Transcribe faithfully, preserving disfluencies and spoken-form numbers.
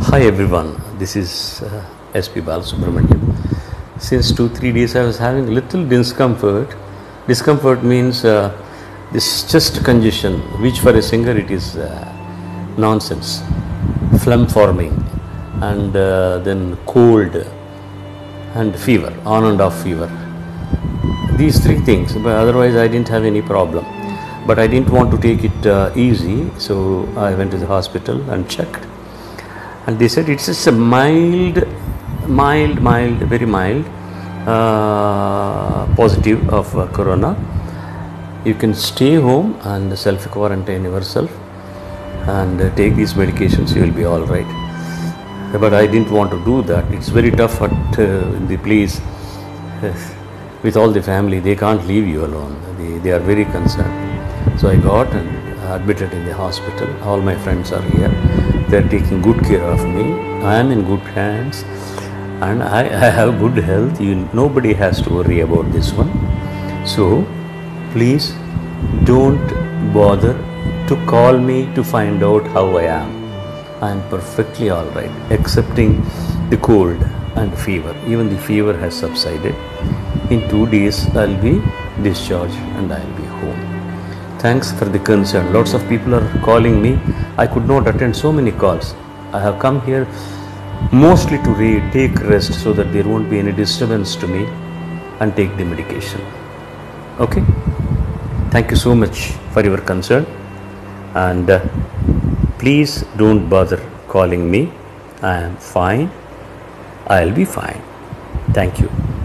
Hi everyone, this is uh, S P balaSubrahmanyam. Since two three days I was having little discomfort. Discomfort means uh, this chest congestion, which for a singer it is uh, nonsense. Phlegm forming, and uh, then cold and fever, on and off fever. These three things, but otherwise I didn't have any problem. But I didn't want to take it uh, easy, so I went to the hospital and checked. And they said it's just a mild, mild, mild, very mild uh, positive of uh, corona. You can stay home and self-quarantine yourself and uh, take these medications, you will be all right. But I didn't want to do that. It's very tough at uh, in the place with all the family. They can't leave you alone. They, they are very concerned. So I got and admitted in the hospital. All my friends are here. They are taking good care of me. I am in good hands and I, I have good health. You, nobody has to worry about this one. So please don't bother to call me to find out how I am. I am perfectly all right, excepting the cold and fever. Even the fever has subsided. In two days I will be discharged and I will be home. Thanks for the concern. Lots of people are calling me. I could not attend so many calls. I have come here mostly to re take rest so that there won't be any disturbance to me and take the medication. Okay? Thank you so much for your concern, and uh, please don't bother calling me. I am fine. I'll be fine. Thank you.